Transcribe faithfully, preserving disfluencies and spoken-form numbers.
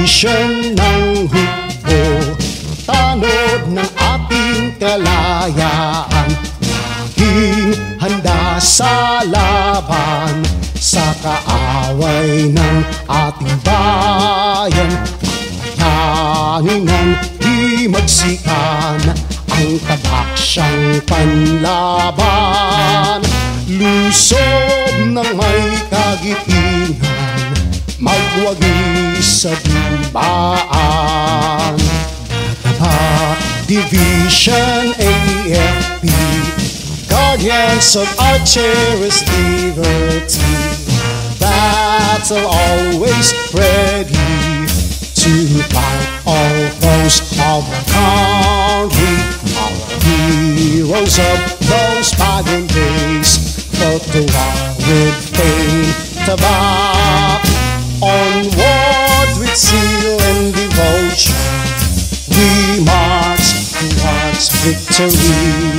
Division ng hukbo, tanod ng ating kalayaan, laging handa sa laban, sa kaaway ng ating bayan. Kayaningan di magsikan, ang tabak siyang panlaban. Lusob ng may kagitingan, magwagi sa digmaan. Tabak Division A F P, guardians of our cherished liberty, battle always ready to fight all foes of our country. Our heroes of those modern days fought the war with fame. Tabak, onward with zeal and devotion, we march towards victory.